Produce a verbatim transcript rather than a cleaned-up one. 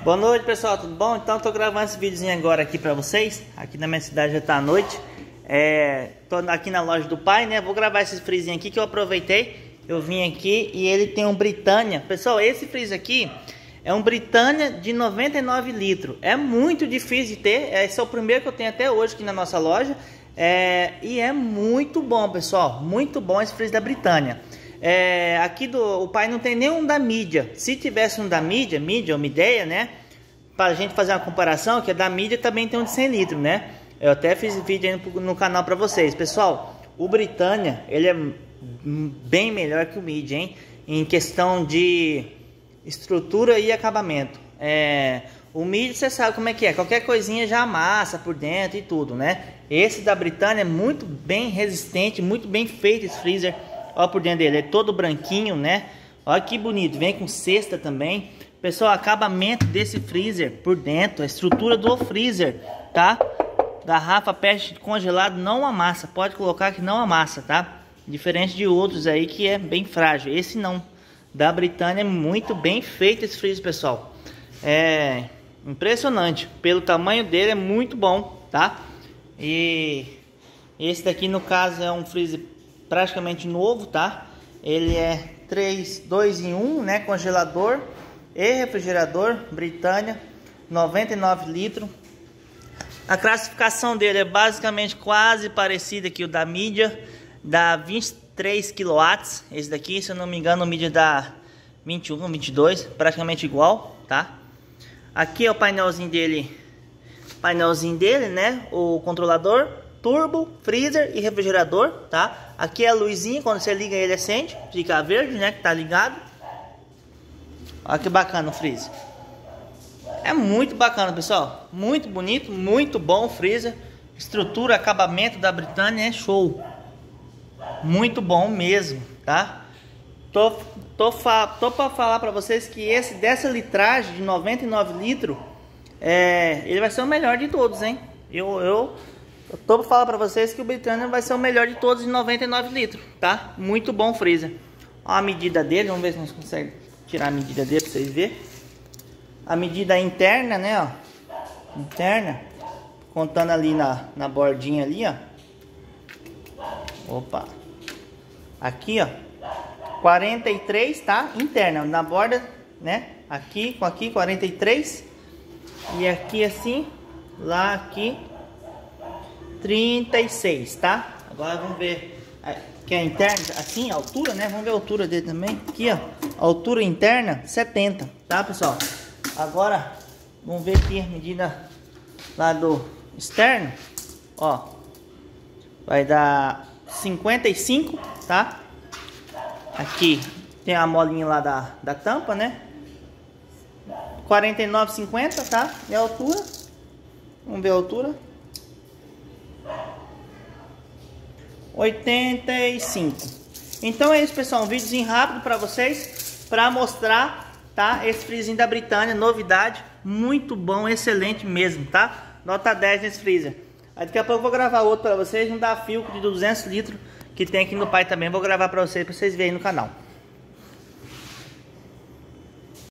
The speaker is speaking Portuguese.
Boa noite, pessoal, tudo bom? Então tô gravando esse videozinho agora aqui pra vocês. Aqui na minha cidade já tá à noite. é, Tô aqui na loja do pai, né? Vou gravar esse freezer aqui que eu aproveitei. Eu vim aqui e ele tem um Britânia. Pessoal, esse freezer aqui é um Britânia de noventa e nove litros. É muito difícil de ter. Esse é o primeiro que eu tenho até hoje aqui na nossa loja. é, E é muito bom, pessoal. Muito bom esse freezer da Britânia. É, aqui do, o pai não tem nenhum da mídia. Se tivesse um da mídia, mídia, uma ideia, né? Para a gente fazer uma comparação, que a da mídia também tem um de cem litros, né? Eu até fiz vídeo aí no, no canal para vocês. Pessoal, o Britânia, ele é bem melhor que o mídia, hein? Em questão de estrutura e acabamento. É, o mídia, você sabe como é que é. Qualquer coisinha já amassa por dentro e tudo, né? Esse da Britânia é muito bem resistente, muito bem feito esse freezer. Olha por dentro dele, é todo branquinho, né? Olha que bonito, vem com cesta também. Pessoal, acabamento desse freezer por dentro, a estrutura do freezer, tá? Garrafa pet congelado não amassa, pode colocar que não amassa, tá? Diferente de outros aí que é bem frágil, esse não. Da Britânia é muito bem feito esse freezer, pessoal. É impressionante, pelo tamanho dele é muito bom, tá? E esse daqui no caso é um freezer praticamente novo, tá? Ele é três, dois em um, né? Congelador e refrigerador, Britânia, noventa e nove litros. A classificação dele é basicamente quase parecida que o da mídia, dá vinte e três quilowatts. Esse daqui, se eu não me engano, o mídia dá vinte e um, vinte e dois, praticamente igual, tá? Aqui é o painelzinho dele, painelzinho dele, né? O controlador, turbo, freezer e refrigerador, tá? Aqui é a luzinha, quando você liga ele acende, fica verde, né? Que tá ligado. Olha que bacana o freezer. É muito bacana, pessoal. Muito bonito, muito bom o freezer. Estrutura, acabamento da Britânia é show. Muito bom mesmo, tá? Tô, tô, tô pra falar pra vocês que esse dessa litragem de noventa e nove litros, é, ele vai ser o melhor de todos, hein? Eu... eu Eu tô pra falar pra vocês que o Britânia vai ser o melhor de todos em noventa e nove litros, tá? Muito bom o freezer. Ó a medida dele, vamos ver se nós conseguimos tirar a medida dele pra vocês verem. A medida interna, né, ó. Interna. Contando ali na, na bordinha ali, ó. Opa. Aqui, ó. quarenta e três, tá? Interna, na borda, né? Aqui, com aqui, quarenta e três. E aqui assim, lá, aqui. trinta e seis, tá? Agora vamos ver que é interna, assim, a altura, né? Vamos ver a altura dele também. Aqui, ó, a altura interna, setenta, tá, pessoal? Agora, vamos ver aqui a medida lá do externo, ó. Vai dar cinquenta e cinco, tá? Aqui tem a molinha lá da, da tampa, né? quarenta e nove, cinquenta, tá? E a altura, vamos ver a altura. oitenta e cinco. Então é isso, pessoal, um videozinho rápido para vocês, para mostrar, tá? Esse freezer da Britânia, novidade, muito bom, excelente mesmo, tá? Nota dez nesse freezer. Aí daqui a pouco eu vou gravar outro para vocês, um da Philco de duzentos litros que tem aqui no pai também, vou gravar para vocês, para vocês verem no canal.